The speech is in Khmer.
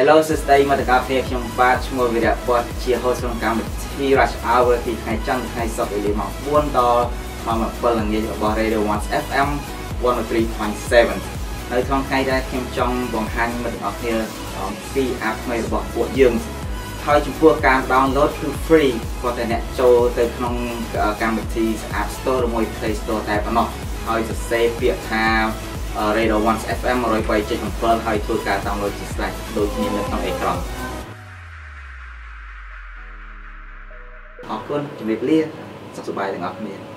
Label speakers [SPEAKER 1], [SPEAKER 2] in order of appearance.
[SPEAKER 1] Hello សួស្តីមកដល់គ្នាខ្ញុំបាទឈ្មោះវីរៈពតជា host ក្នុងកម្មវិធី Rush Hour ពីថ្ងៃច័ន្ទថ្ងៃសុក្រវេលាម៉ោង 4 ដល់ម៉ោង 7 ល្ងាចរបស់ Radio 1 FM 103.7 នៅក្នុងថ្ងៃដែលខ្ញុំចង់បង្ហាញមិត្តអ្នកគ្នាអំពី app ថ្មីរបស់ពួកយើងហើយចំពោះការ download គឺ free គាត់តែអ្នកចូលទៅក្នុងកម្មវិធី App Store ឬមួយ Play Store តែប៉ុណ្ណោះហើយសរសេរពាក្យថា Radio 1 FM 103.7 ហើយធ្វើការ download ជាស្រេចដូចគ្នានៅក្នុងអេក្រង់អរគុណជំរាបលាសុខសប្បាយទាំងអស់គ្នា